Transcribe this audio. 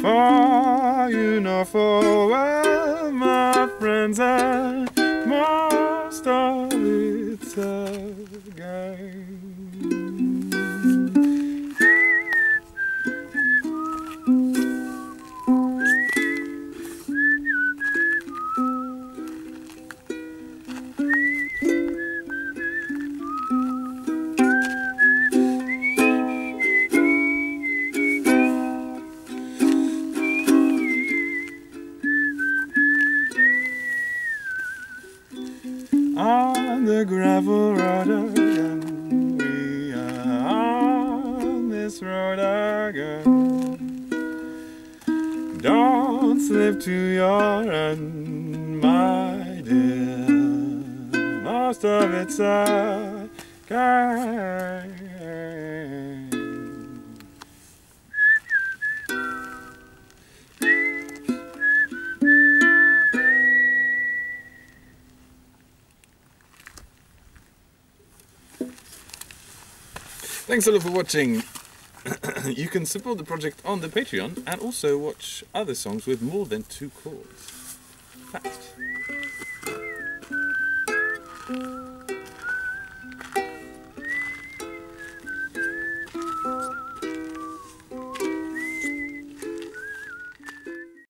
For you know full well, my friends, and most of it's a game. On the gravel road again, we are on this road again. Don't slip to your end, my dear. Most of it's a game. Thanks a lot for watching. You can support the project on the Patreon and also watch other songs with more than 2 chords. Fact.